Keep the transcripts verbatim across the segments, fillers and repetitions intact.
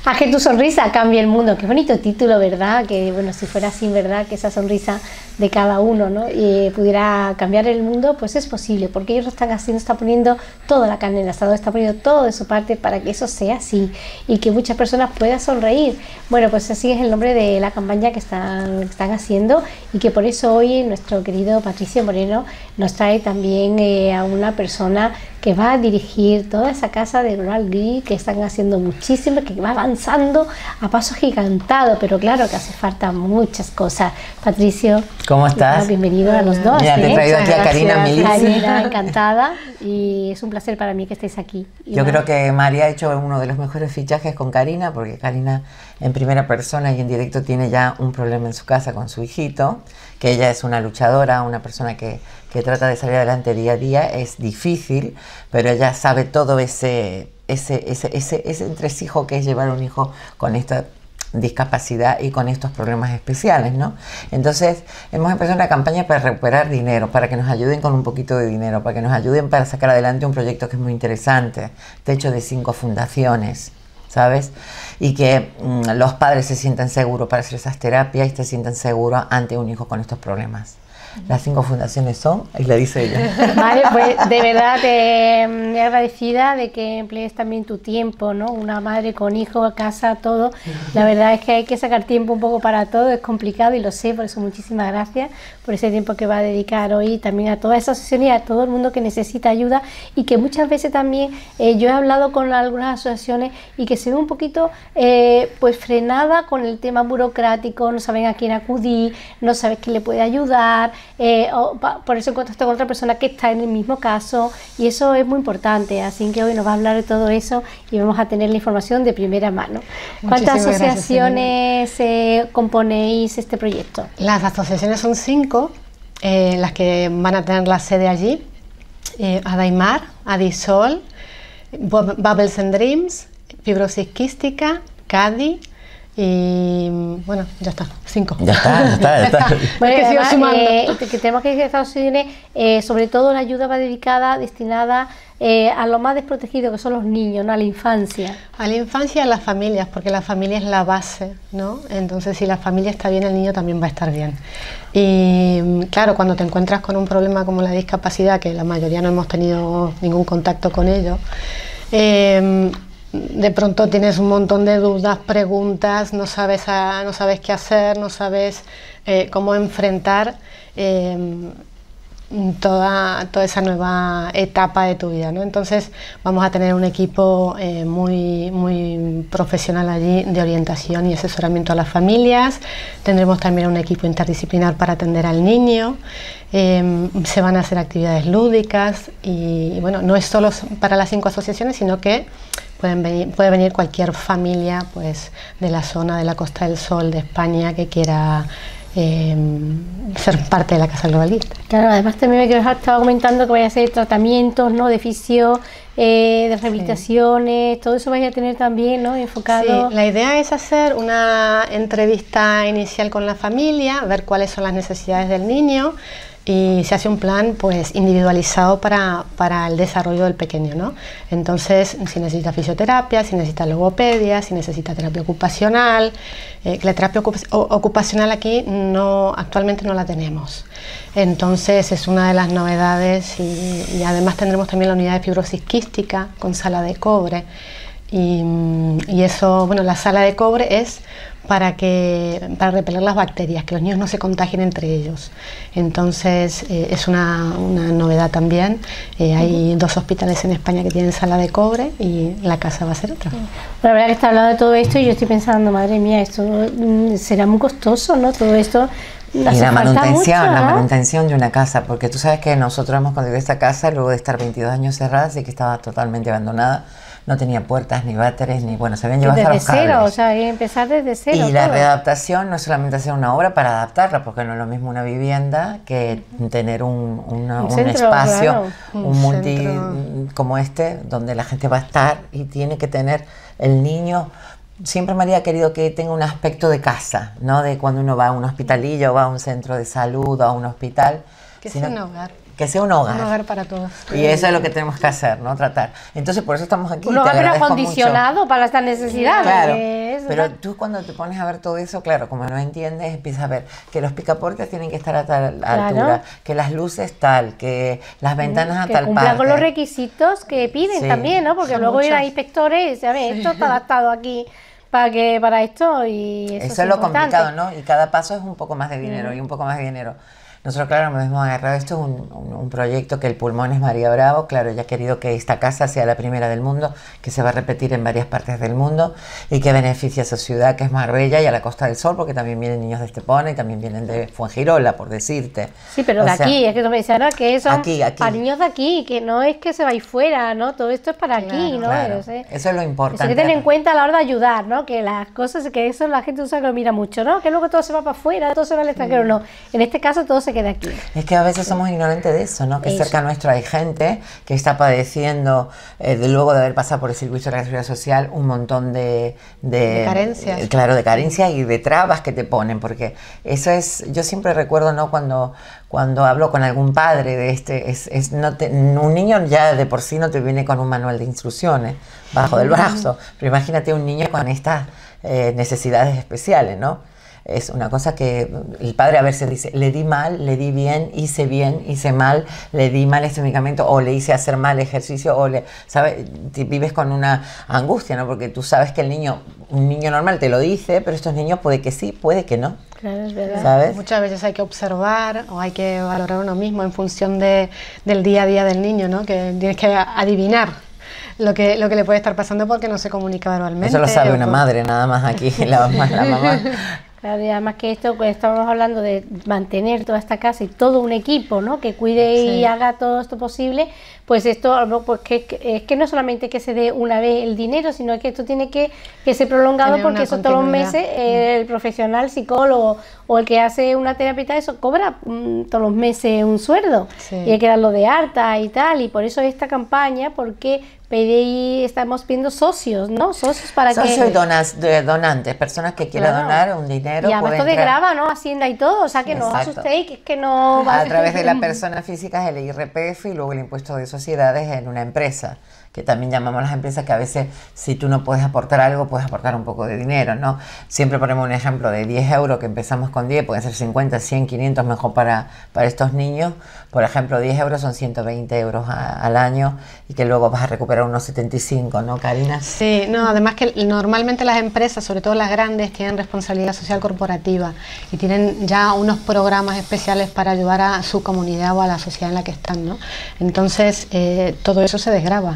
A que tu sonrisa cambie el mundo. Qué bonito título, ¿verdad? Que bueno, si fuera así, ¿verdad? Que esa sonrisa de cada uno, ¿no? Y pudiera cambiar el mundo, pues es posible, porque ellos lo están haciendo, están poniendo toda la carne en el asador, están poniendo todo de su parte para que eso sea así y que muchas personas puedan sonreír. Bueno, pues así es el nombre de la campaña que están, que están haciendo, y que por eso hoy nuestro querido Patricio Moreno nos trae también eh, a una persona que va a dirigir toda esa casa de Rural Green, que están haciendo muchísimo, que va avanzando a pasos gigantados, pero claro que hace falta muchas cosas. Patricio, ¿cómo estás? Bienvenido a los dos. Mira, te he ¿eh? traído aquí a Karina Milici. Karina, encantada, y es un placer para mí que estéis aquí. Y Yo nada. creo que María ha hecho uno de los mejores fichajes con Karina, porque Karina en primera persona y en directo tiene ya un problema en su casa con su hijito, que ella es una luchadora, una persona que, que trata de salir adelante día a día. Es difícil, pero ella sabe todo ese, ese, ese, ese, ese entresijo que es llevar un hijo con esta discapacidad y con estos problemas especiales, ¿no? Entonces hemos empezado una campaña para recuperar dinero, para que nos ayuden con un poquito de dinero, para que nos ayuden para sacar adelante un proyecto que es muy interesante, techo de cinco fundaciones, ¿sabes? Y que mmm, los padres se sientan seguros para hacer esas terapias y se sientan seguros ante un hijo con estos problemas. Las cinco fundaciones son, y le dice ella. Vale, pues de verdad te eh, agradecida de que emplees también tu tiempo, ¿no? Una madre con hijo, casa, todo. La verdad es que hay que sacar tiempo un poco para todo, es complicado y lo sé, por eso muchísimas gracias por ese tiempo que va a dedicar hoy también a toda esa asociación y a todo el mundo que necesita ayuda, y que muchas veces también eh, yo he hablado con algunas asociaciones y que se ve un poquito eh, pues frenada con el tema burocrático, no saben a quién acudir, no sabes quién le puede ayudar. Eh, o pa, por eso en contacto con otra persona que está en el mismo caso, y eso es muy importante, así que hoy nos va a hablar de todo eso y vamos a tener la información de primera mano. ¿Cuántas Muchísimas asociaciones gracias, eh, componéis este proyecto? Las asociaciones son cinco, eh, las que van a tener la sede allí: eh, Adaimar, Adisol, Bubbles and Dreams, Fibrosis Quística, Cadi. Y bueno, ya está, cinco. Ya está, ya está, ya está. Bueno, que además, sigo sumando. eh, que tenemos que decir que Estados Unidos, eh, sobre todo la ayuda va dedicada, destinada eh, a los más desprotegidos, que son los niños, ¿no? A la infancia. A la infancia y a las familias, porque la familia es la base, ¿no? Entonces, si la familia está bien, el niño también va a estar bien. Y claro, cuando te encuentras con un problema como la discapacidad, que la mayoría no hemos tenido ningún contacto con ello, eh, de pronto tienes un montón de dudas, preguntas, no sabes, a, no sabes qué hacer, no sabes eh, cómo enfrentar eh, toda, toda esa nueva etapa de tu vida, ¿no? Entonces vamos a tener un equipo eh, muy, muy profesional allí de orientación y asesoramiento a las familias. Tendremos también un equipo interdisciplinar para atender al niño. Eh, se van a hacer actividades lúdicas y, y bueno, no es solo para las cinco asociaciones, sino que pueden venir, puede venir cualquier familia, pues, de la zona de la Costa del Sol de España que quiera eh, ser parte de la Casa Globalista. Claro, además también me estaba comentando que vaya a hacer tratamientos, ¿no? De fisio, eh, de rehabilitaciones, sí. Todo eso vais a tener también, ¿no? Enfocado. Sí, la idea es hacer una entrevista inicial con la familia, ver cuáles son las necesidades del niño, y se hace un plan pues individualizado para, para el desarrollo del pequeño, ¿no? Entonces, si necesita fisioterapia, si necesita logopedia, si necesita terapia ocupacional, eh, la terapia ocup- ocupacional aquí no, actualmente no la tenemos. Entonces es una de las novedades, y, y además tendremos también la unidad de fibrosis quística con sala de cobre. Y, y eso, bueno, la sala de cobre es para que para repeler las bacterias, que los niños no se contagien entre ellos. Entonces eh, es una, una novedad también. Eh, hay uh-huh. dos hospitales en España que tienen sala de cobre y la casa va a ser otra. Bueno, la verdad que está hablando de todo esto y yo estoy pensando, madre mía, esto mm, será muy costoso, ¿no? Todo esto. Y la manutención, mucho, ¿no? la manutención de una casa, porque tú sabes que nosotros hemos construido esta casa luego de estar veintidós años cerrada y que estaba totalmente abandonada. No tenía puertas, ni váteres, ni bueno, se habían llevado hasta los cables. Desde cero, o sea, empezar desde cero. Y la todo. readaptación no es solamente hacer una obra para adaptarla, porque no es lo mismo una vivienda que tener un, una, un, un centro, espacio, claro. un, un multi centro. Como este, donde la gente va a estar y tiene que tener el niño. Siempre María ha querido que tenga un aspecto de casa, ¿no? De cuando uno va a un hospitalillo o va a un centro de salud o a un hospital. Que sea un hogar. que sea un hogar. Un hogar para todos. Y eso es lo que tenemos que hacer, ¿no? Tratar. Entonces, por eso estamos aquí. Un hogar pero acondicionado para estas necesidades. Claro, es, pero ¿no? tú cuando te pones a ver todo eso, claro, como no entiendes, empiezas a ver que los picaportes tienen que estar a tal Claro. altura, que las luces tal, que las ventanas a que tal cumplan parte. con los requisitos que piden Sí. también, ¿no? Porque Son luego ir a muchos. inspectores y dice, a ver, esto está adaptado aquí para que para esto y eso, Eso es lo importante. complicado, ¿no? Y cada paso es un poco más de dinero Mm. y un poco más de dinero. Nosotros, claro, nos hemos agarrado, esto es un, un, un proyecto que el pulmón es María Bravo, claro, ella ha querido que esta casa sea la primera del mundo, que se va a repetir en varias partes del mundo y que beneficie a su ciudad, que es Marbella, y a la Costa del Sol, porque también vienen niños de Estepona y también vienen de Fuengirola, por decirte. Sí, pero O de sea, aquí, es que tú me decías, ¿no? Que son aquí, aquí. para niños de aquí, que no es que se vaya fuera, ¿no? Todo esto es para aquí, ¿no? Claro, Eso es- eso es lo Eso importante. hay que tener en cuenta a la hora de ayudar, ¿no? Que las cosas, que eso la gente usa que lo mira mucho, ¿no? Que luego todo se va para afuera, todo se va al extranjero, no. En este caso todo se queda aquí. Es que a veces somos ignorantes de eso, ¿no? Que Eso. cerca nuestro hay gente que está padeciendo, eh, de luego de haber pasado por el circuito de la seguridad social, un montón de... De carencias. eh, claro, de carencias y de trabas que te ponen, porque eso es... Yo siempre recuerdo, ¿no? Cuando, cuando hablo con algún padre de este... Es, es no te- un niño ya de por sí no te viene con un manual de instrucciones bajo del brazo, pero imagínate un niño con estas eh, necesidades especiales, ¿no? Es una cosa que el padre a veces dice, le di mal, le di bien, hice bien, hice mal, le di mal este medicamento o le hice hacer mal ejercicio o le, ¿sabes? Te vives con una angustia, ¿no? Porque tú sabes que el niño, un niño normal te lo dice, pero estos niños puede que sí, puede que no, Claro, es verdad. ¿sabes? Muchas veces hay que observar o hay que valorar uno mismo en función de, del día a día del niño, ¿no? Que tienes que adivinar lo que, lo que le puede estar pasando porque no se comunica verbalmente. Eso lo sabe o una por- madre, nada más aquí, la mamá. La mamá. Claro, y además que esto, pues estamos hablando de mantener toda esta casa y todo un equipo, ¿no? Que cuide y Sí. haga todo esto posible, pues esto, no, pues que, que- es que no solamente que se dé una vez el dinero, sino que esto tiene que, que ser prolongado Tener porque una eso todos los continuidad. meses eh, el profesional, psicólogo o el que hace una terapia y tal, eso cobra mm, todos los meses un sueldo Sí. y hay que darlo de harta y tal, y por eso esta campaña, porque P D I estamos viendo socios, ¿no? Socios para Socios que... y donas, de donantes, personas que quieran Claro. donar un dinero. Y además pueden esto de entrar grava, ¿no? Hacienda y todo, o sea que no os Exacto. asustéis, que es que no va a ser través de la un- persona física es el I R P F y luego el impuesto de sociedades en una empresa, que también llamamos a las empresas que a veces si tú no puedes aportar algo, puedes aportar un poco de dinero, ¿no? Siempre ponemos un ejemplo de diez euros, que empezamos con diez, pueden ser cincuenta, cien, quinientos, mejor para, para estos niños. Por ejemplo, diez euros son ciento veinte euros a- al año y que luego vas a recuperar unos setenta y cinco, ¿no, Karina? Sí, no, además que normalmente las empresas, sobre todo las grandes, tienen responsabilidad social corporativa y tienen ya unos programas especiales para ayudar a su comunidad o a la sociedad en la que están, ¿no? Entonces, eh, todo eso se desgrava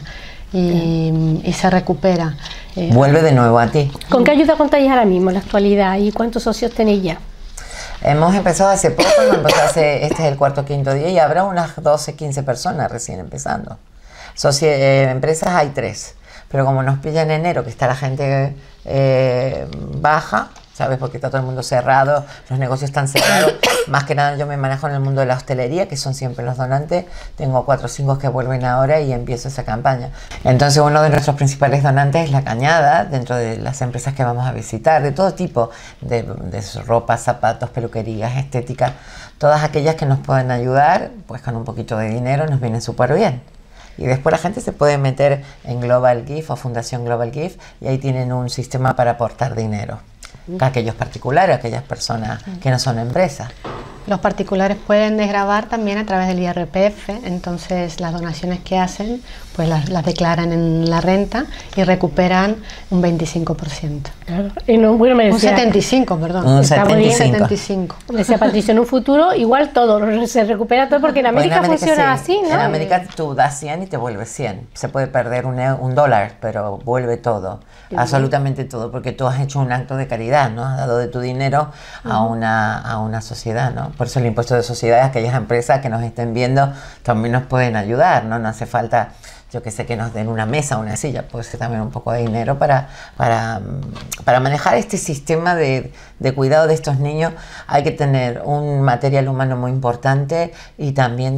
y, y se recupera. Eh, Vuelve de nuevo a ti. ¿Con qué ayuda contáis ahora mismo en la actualidad y cuántos socios tenéis ya? Hemos empezado hace poco, hemos empezado hace, este es el cuarto o quinto día y habrá unas doce, quince personas recién empezando. Socie- eh, empresas hay tres, pero como nos pilla en enero, que está la gente eh, baja, ¿sabes? Porque está todo el mundo cerrado, los negocios están cerrados. Más que nada yo me manejo en el mundo de la hostelería, que son siempre los donantes. Tengo cuatro o cinco que vuelven ahora y empiezo esa campaña. Entonces uno de nuestros principales donantes es La Cañada, dentro de las empresas que vamos a visitar, de todo tipo, de, de ropa, zapatos, peluquerías, estética, todas aquellas que nos pueden ayudar, pues con un poquito de dinero nos viene súper bien. Y después la gente se puede meter en Global Gift o Fundación Global Gift y ahí tienen un sistema para aportar dinero. Aquellos particulares, aquellas personas que no son empresas. Los particulares pueden desgravar también a través del I R P F, entonces las donaciones que hacen pues las, las declaran en la renta y recuperan un veinticinco por ciento. Claro. Y no, bueno, me Un decía, setenta y cinco, perdón. Un Está muy bien, setenta y cinco. setenta y cinco. me decía Patricia, en un futuro igual todo, se recupera todo, porque en Pues América, funciona sí. así, ¿no? En América tú das cien y te vuelve cien. Se puede perder un, e- un dólar, pero vuelve todo. Qué Absolutamente todo, porque tú has hecho un acto de caridad, ¿no? Has dado de tu dinero a una, a una sociedad, ¿no? Por eso el impuesto de sociedades, aquellas empresas que nos estén viendo también nos pueden ayudar, ¿no? No hace falta, yo que sé, que nos den una mesa, una silla, puede ser también un poco de dinero para, para, para manejar este sistema de, de cuidado de estos niños. Hay que tener un material humano muy importante y también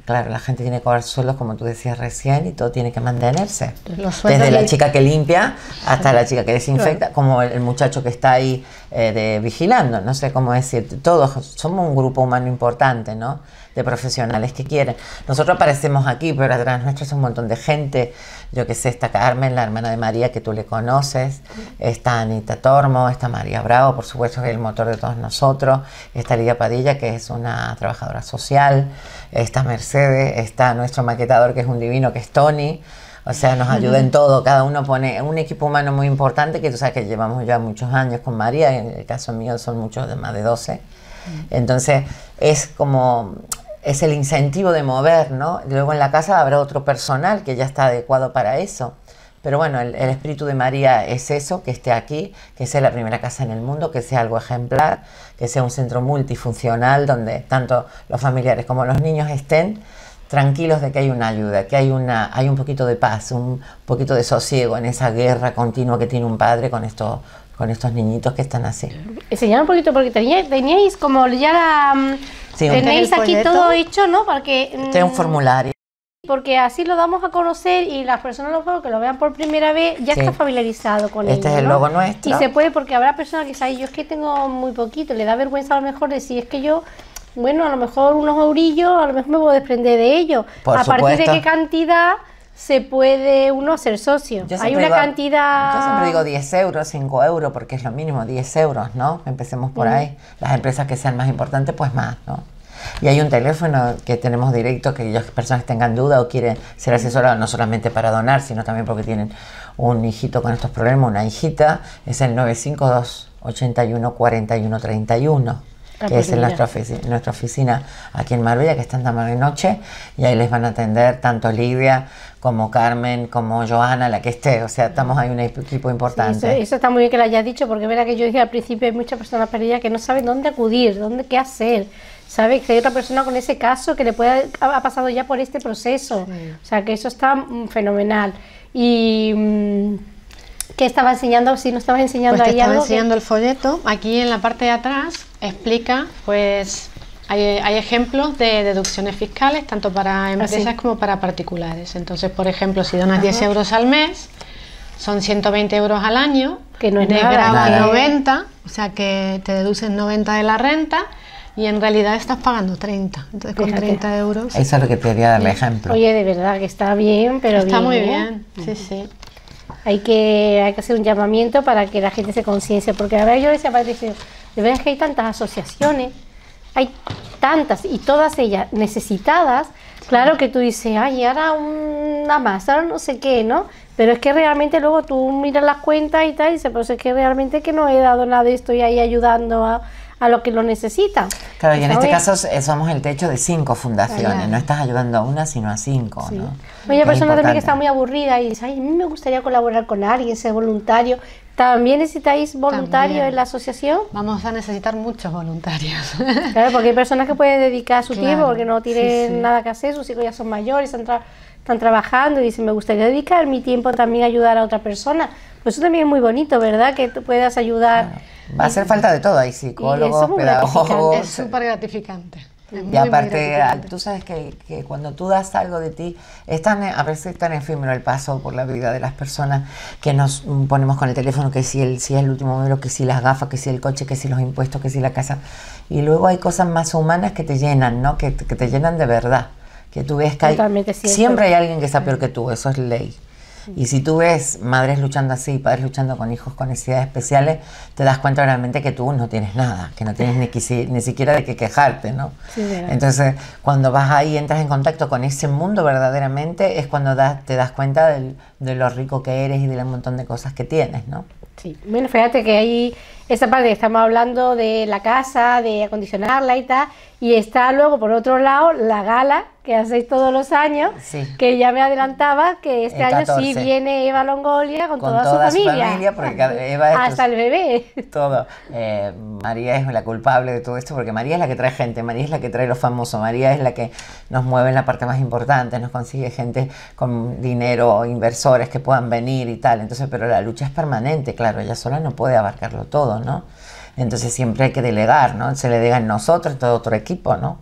claro, la gente tiene que cobrar sueldos, como tú decías recién, y todo tiene que mantenerse. Desde la chica que limpia hasta la chica que desinfecta, como el, el muchacho que está ahí eh, de, vigilando, no sé cómo decir, todos somos un grupo humano importante, ¿no? De profesionales que quieren. Nosotros aparecemos aquí, pero atrás nuestro es un montón de gente. Yo que sé, está Carmen, la hermana de María, que tú le conoces, está Anita Tormo, está María Bravo, por supuesto, que es el motor de todos nosotros, está Lidia Padilla, que es una trabajadora social, está Mercedes, está nuestro maquetador, que es un divino, que es Tony. O sea, nos ayuda en todo, cada uno pone un equipo humano muy importante, que tú sabes que llevamos ya muchos años con María, en el caso mío son muchos, de más de doce. Entonces, es como... es el incentivo de mover, ¿no? Luego en la casa habrá otro personal que ya está adecuado para eso. Pero bueno, el, el espíritu de María es eso, que esté aquí, que sea la primera casa en el mundo, que sea algo ejemplar, que sea un centro multifuncional donde tanto los familiares como los niños estén tranquilos de que hay una ayuda, que hay, una, hay un poquito de paz, un poquito de sosiego en esa guerra continua que tiene un padre con estos, con estos niñitos que están así. Enseñar un poquito, porque teníais, teníais como ya la... Sí, tenéis aquí folleto, todo hecho, ¿no? Porque, este es un formulario. Porque así lo damos a conocer y las personas que lo vean por primera vez ya sí. está familiarizado con este ello, es el ¿no? logo nuestro. Y se puede, porque habrá personas que dicen, yo es que tengo muy poquito, le da vergüenza a lo mejor decir, es que yo, bueno, a lo mejor unos eurillos, a lo mejor me puedo desprender de ellos. Por a supuesto. partir de qué cantidad se puede uno ser socio. Hay una digo, cantidad... Yo siempre digo diez euros, cinco euros, porque es lo mínimo, diez euros, ¿no? Empecemos por mm. ahí. Las empresas que sean más importantes, pues más, ¿no? Y hay un teléfono que tenemos directo, que las personas que tengan duda o quieren ser asesorados, no solamente para donar, sino también porque tienen un hijito con estos problemas, una hijita, es el nueve cinco dos, ocho uno, cuatro uno tres uno. Ah, que pues es en nuestra, ofici nuestra oficina aquí en Marbella, que está en Dama de Noche, y ahí les van a atender tanto Lidia como Carmen, como Joana, la que esté, o sea, estamos ahí un equipo importante. Sí, eso, eso está muy bien que lo hayas dicho, porque verá que yo decía al principio, hay muchas personas perdidas que no saben dónde acudir, dónde, qué hacer, ¿sabes? Que hay otra persona con ese caso que le puede, ha pasado ya por este proceso, sí. O sea, que eso está mm, fenomenal. Y... Mm, ¿qué estaba enseñando? Si no estabas enseñando pues ahí te estaba algo enseñando que... el folleto. Aquí en la parte de atrás explica, pues hay, hay ejemplos de deducciones fiscales tanto para empresas ¿Ah, sí? como para particulares. Entonces, por ejemplo, si donas Ajá. diez euros al mes, son ciento veinte euros al año, que no es de nada, grado nada. noventa, o sea que te deducen noventa de la renta y en realidad estás pagando treinta. Entonces, con Fíjate. treinta euros. Eso es lo que te quería darle ejemplo. Oye, de verdad que está bien, pero está bien. muy ¿eh? bien, sí, sí. Hay que, hay que hacer un llamamiento para que la gente se conciencie, porque a ver, yo le decía a Patricia, de verdad es que hay tantas asociaciones, hay tantas, y todas ellas necesitadas, sí. Claro que tú dices, ay, ahora una más, ahora no sé qué, ¿no? Pero es que realmente luego tú miras las cuentas y tal, y dices, pues es que realmente que no he dado nada de esto y ahí ayudando a... a lo que lo necesitan. Claro, y en este caso somos el techo de cinco fundaciones, claro. No estás ayudando a una, sino a cinco, sí. ¿no? Hay persona también que está muy aburrida y dice, ay, a mí me gustaría colaborar con alguien, ser voluntario. ¿También necesitáis voluntarios también. En la asociación? Vamos a necesitar muchos voluntarios. Claro, porque hay personas que pueden dedicar su claro. tiempo porque no tienen sí, sí. nada que hacer, sus hijos ya son mayores, están, tra están trabajando y dicen, me gustaría dedicar mi tiempo también a ayudar a otra persona. Pues eso también es muy bonito, ¿verdad? Que tú puedas ayudar... Claro. Va a hacer falta de todo, hay psicólogos, pedagogos. Es súper gratificante. Es y muy, aparte, muy tú sabes que, que cuando tú das algo de ti, es tan, a veces es tan efímero el paso por la vida de las personas que nos ponemos con el teléfono, que si el, si es el último modelo, que si las gafas, que si el coche, que si los impuestos, que si la casa. Y luego hay cosas más humanas que te llenan, ¿no? Que, que te llenan de verdad. Que tú ves que hay, siempre hay alguien que está peor que tú, eso es ley. Y si tú ves madres luchando así, padres luchando con hijos con necesidades especiales, te das cuenta realmente que tú no tienes nada, que no tienes ni, ni siquiera de qué quejarte, ¿no? Sí, entonces, cuando vas ahí, entras en contacto con ese mundo verdaderamente, es cuando das, te das cuenta del, de lo rico que eres y del montón de cosas que tienes, ¿no? Sí, bueno, fíjate que ahí, esa parte que estamos hablando de la casa, de acondicionarla y tal, y está luego por otro lado la gala que hacéis todos los años, sí. Que ya me adelantaba que este el año sí viene Eva Longoria con, con toda, toda su familia, su familia porque Eva es hasta el bebé. Todo. Eh, María es la culpable de todo esto porque María es la que trae gente, María es la que trae los famosos, María es la que nos mueve en la parte más importante, nos consigue gente con dinero, inversores que puedan venir y tal. Entonces, pero la lucha es permanente, claro, ella sola no puede abarcarlo todo, ¿no? Entonces siempre hay que delegar, ¿no? Se le delega en nosotros, todo otro equipo, ¿no?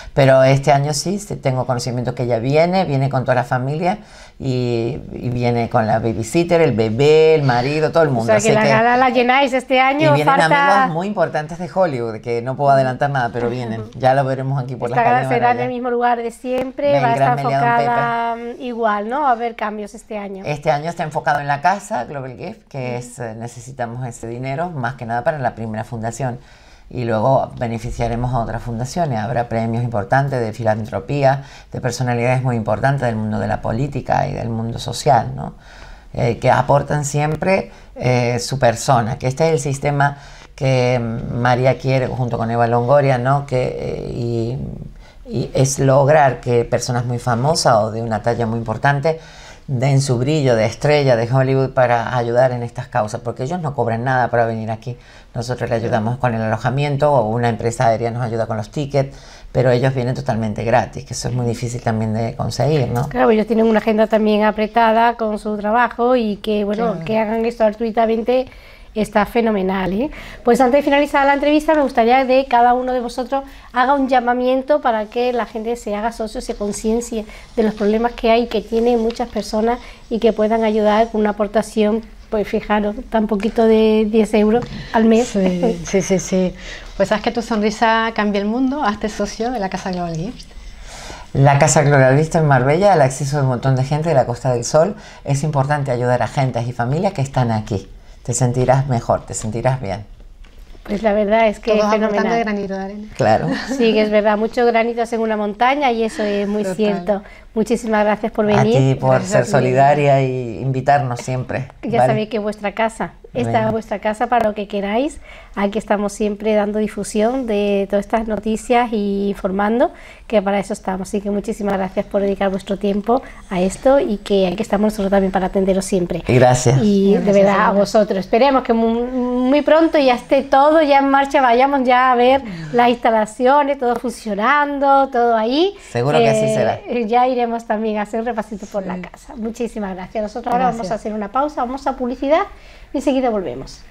Pero este año sí, sí tengo conocimiento que ella viene, viene con toda la familia y, y viene con la babysitter, el bebé, el marido, todo el mundo. O sea que Así la que, gala la llenáis este año. y vienen falta... amigos muy importantes de Hollywood, que no puedo adelantar nada, pero vienen. Ya lo veremos aquí por Esta las gala calles de será en Marbella. el mismo lugar de siempre, Del va a Gran estar Meliá Don enfocada igual, ¿no? Va a haber cambios este año. Este año está enfocado en la casa, Global Gift, que es, eh, necesitamos ese dinero más que nada para la primera fundación. Y luego beneficiaremos a otras fundaciones. Habrá premios importantes de filantropía, de personalidades muy importantes del mundo de la política y del mundo social, ¿no? Eh, que aportan siempre eh, su persona, que este es el sistema que María quiere junto con Eva Longoria, ¿no? Que, eh, y, y es lograr que personas muy famosas o de una talla muy importante den su brillo de estrella de Hollywood para ayudar en estas causas, porque ellos no cobran nada para venir aquí. Nosotros le ayudamos con el alojamiento o una empresa aérea nos ayuda con los tickets, pero ellos vienen totalmente gratis, que eso es muy difícil también de conseguir, ¿no? Claro, ellos tienen una agenda también apretada con su trabajo y que, bueno, Claro. que hagan esto gratuitamente está fenomenal, ¿eh? Pues antes de finalizar la entrevista me gustaría que cada uno de vosotros haga un llamamiento para que la gente se haga socio, se conciencie de los problemas que hay, que tienen muchas personas y que puedan ayudar con una aportación, pues fijaros, tan poquito de diez euros al mes. Sí, sí, sí, sí. Pues haz que tu sonrisa cambie el mundo, hazte socio de la Casa Global Gift. La Casa Global Gift en Marbella, el acceso de un montón de gente de la Costa del Sol. Es importante ayudar a gentes y familias que están aquí. Te sentirás mejor, te sentirás bien. Pues la verdad es que Todos es aportando fenomenal. de granito de arena. Claro. Sí, que es verdad, muchos granitos en una montaña y eso es muy Total. cierto. Muchísimas gracias por A venir. ti por Gracias ser a ti. solidaria y invitarnos siempre. Ya ¿vale? sabéis que vuestra casa, esta Bueno. es vuestra casa para lo que queráis. Aquí estamos siempre dando difusión de todas estas noticias y informando, que para eso estamos. Así que muchísimas gracias por dedicar vuestro tiempo a esto y que aquí estamos nosotros también para atenderos siempre. Gracias. Y de Gracias, verdad a Elena. vosotros. Esperemos que muy, muy pronto ya esté todo ya en marcha, vayamos ya a ver las instalaciones, todo funcionando, todo ahí. Seguro que así será. Ya iremos también a hacer un repasito por la casa. Muchísimas gracias. Nosotros ahora Gracias. vamos a hacer una pausa, vamos a publicidad y enseguida volvemos.